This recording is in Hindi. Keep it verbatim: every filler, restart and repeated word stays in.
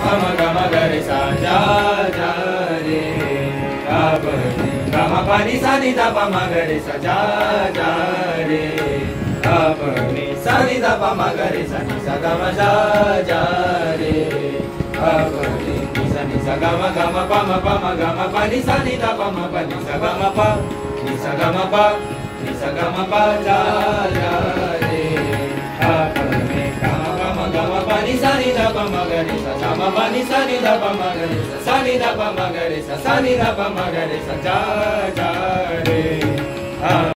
पम गम गरे सा जा जा रे अपनी गम पनि सा नि ध पम गरे सा जा जा रे अपनी सा नि ध पम गरे सा नि सा गम जा जा रे अपनी नि सा नि सा गम गम पम पम गम पनि सा नि ध पम पनि सा गम प नि सा गम प नि सा गम प जा जा रे अपनी गम पम गम पनि सा नि ध पम गरे सा गम पनि सा नि ध पम गरे सा सा नि ध पम गरे सा सा नि ध पम गरे सा जा जा रे